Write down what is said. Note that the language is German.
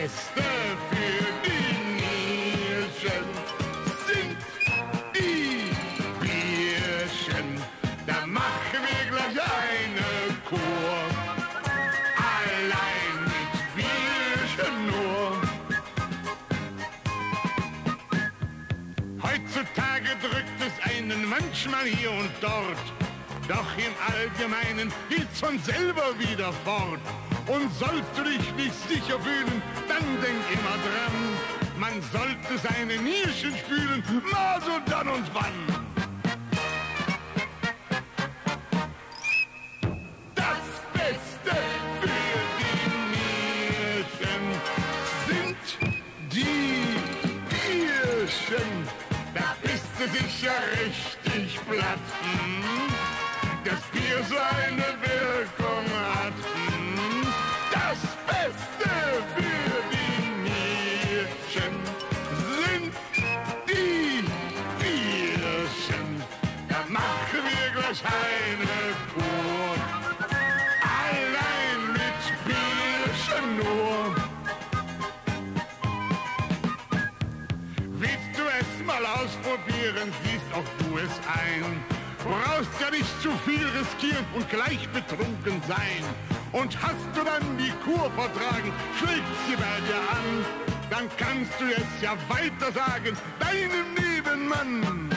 Beste für die Nierchen sind die Bierchen. Da machen wir gleich eine Kur. Allein mit Bierchen nur. Heutzutage drückt es einen manchmal hier und dort. Doch im Allgemeinen geht's von selber wieder fort. Und sollst du dich nicht sicher fühlen, dann denk immer dran, man sollte seine Nierchen spülen, mal so dann und wann. Das Beste für die Nierchen sind die Bierchen. Da bist du sicher richtig platt, dass Bier seine Wirkung hat. Das Beste für die Nierchen sind die Bierchen. Da machen wir gleich eine Kur. Allein mit Bierchen nur. Willst du es mal ausprobieren, siehst auch du es ein. Brauchst ja nicht zu viel riskieren und gleich betrunken sein. Und hast du dann die Kur vertragen, schlägt sie bei dir an, dann kannst du es ja weiter sagen, deinem Nebenmann.